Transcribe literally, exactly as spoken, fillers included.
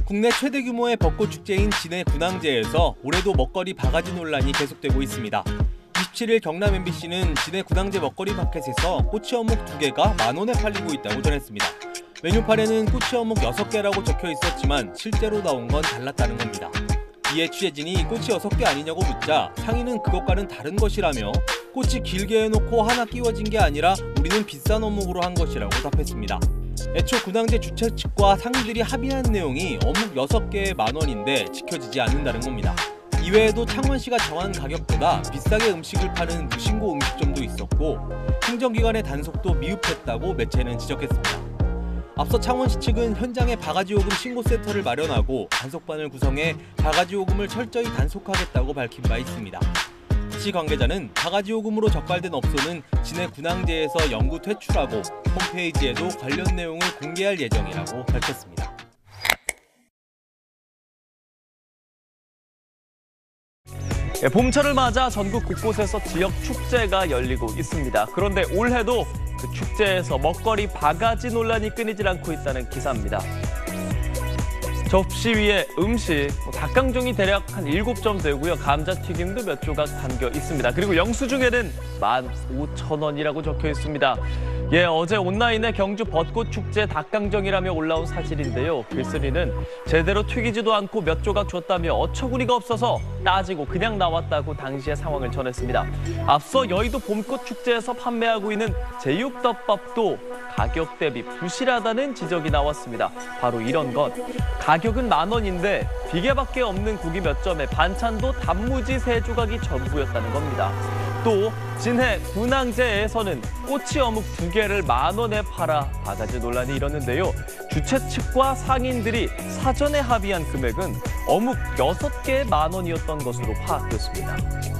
국내 최대 규모의 벚꽃 축제인 진해 군항제에서 올해도 먹거리 바가지 논란이 계속되고 있습니다. 이십칠 일 경남 엠비씨는 진해 군항제 먹거리 마켓에서 꼬치 어묵 두 개가 만 원에 팔리고 있다고 전했습니다. 메뉴판에는 꼬치 어묵 여섯 개라고 적혀 있었지만 실제로 나온 건 달랐다는 겁니다. 이에 취재진이 꼬치 여섯 개 아니냐고 묻자 상인은 그것과는 다른 것이라며 꼬치 길게 해놓고 하나 끼워진 게 아니라 우리는 비싼 어묵으로 한 것이라고 답했습니다. 애초 군항제 주최 측과 상인들이 합의한 내용이 어묵 여섯 개에 만 원인데 지켜지지 않는다는 겁니다. 이외에도 창원시가 정한 가격보다 비싸게 음식을 파는 무신고 음식점도 있었고 행정기관의 단속도 미흡했다고 매체는 지적했습니다. 앞서 창원시 측은 현장에 바가지 요금 신고 센터를 마련하고 단속반을 구성해 바가지 요금을 철저히 단속하겠다고 밝힌 바 있습니다. 시 관계자는 바가지 요금으로 적발된 업소는 진해 군항제에서 영구 퇴출하고 홈페이지에도 관련 내용을 공개할 예정이라고 밝혔습니다. 봄철을 맞아 전국 곳곳에서 지역 축제가 열리고 있습니다. 그런데 올해도 그 축제에서 먹거리 바가지 논란이 끊이질 않고 있다는 기사입니다. 접시 위에 음식, 닭강정이 대략 한 일곱 점 되고요. 감자튀김도 몇 조각 담겨 있습니다. 그리고 영수증에는 만 오천 원이라고 적혀 있습니다. 예, 어제 온라인에 경주 벚꽃 축제 닭강정이라며 올라온 사실인데요. 글쓴이는 제대로 튀기지도 않고 몇 조각 줬다며 어처구니가 없어서 따지고 그냥 나왔다고 당시의 상황을 전했습니다. 앞서 여의도 봄꽃 축제에서 판매하고 있는 제육덮밥도 가격 대비 부실하다는 지적이 나왔습니다. 바로 이런 것. 가격은 만 원인데 비계밖에 없는 고기 몇 점에 반찬도 단무지 세 조각이 전부였다는 겁니다. 또 진해 군항제에서는 꼬치 어묵 두 개를 만 원에 팔아 바가지 논란이 일었는데요. 주최 측과 상인들이 사전에 합의한 금액은 어묵 여섯 개에 만 원이었던 것으로 파악됐습니다.